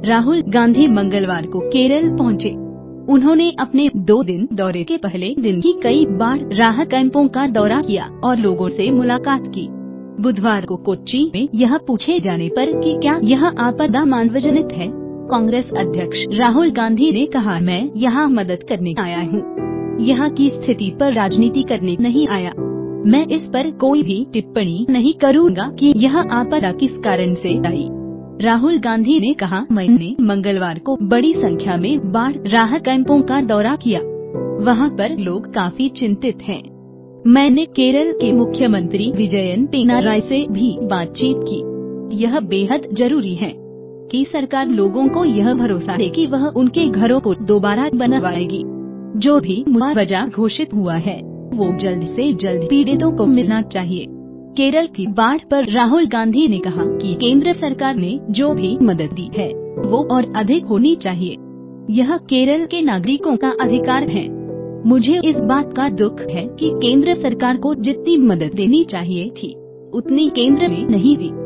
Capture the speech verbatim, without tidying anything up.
राहुल गांधी मंगलवार को केरल पहुंचे। उन्होंने अपने दो दिन दौरे के पहले दिन ही कई बार राहत कैंपों का दौरा किया और लोगों से मुलाकात की। बुधवार को कोच्चि में यह पूछे जाने पर कि क्या यह आपदा मानवजनित है, कांग्रेस अध्यक्ष राहुल गांधी ने कहा, मैं यहाँ मदद करने आया हूँ, यहाँ की स्थिति पर राजनीति करने नहीं आया। मैं इस पर कोई भी टिप्पणी नहीं करूँगा कि यह आपदा किस कारण से आई। राहुल गांधी ने कहा, मैंने मंगलवार को बड़ी संख्या में बाढ़ राहत कैंपों का दौरा किया, वहाँ पर लोग काफी चिंतित हैं। मैंने केरल के मुख्यमंत्री विजयन पिनाराई से भी बातचीत की। यह बेहद जरूरी है कि सरकार लोगों को यह भरोसा दे कि वह उनके घरों को दोबारा बनवाएगी। जो भी मुआवजा घोषित हुआ है वो जल्द से जल्द पीड़ितों को मिलना चाहिए। केरल की बाढ़ पर राहुल गांधी ने कहा कि केंद्र सरकार ने जो भी मदद दी है वो और अधिक होनी चाहिए। यह केरल के नागरिकों का अधिकार है। मुझे इस बात का दुख है कि केंद्र सरकार को जितनी मदद देनी चाहिए थी उतनी केंद्र में नहीं दी।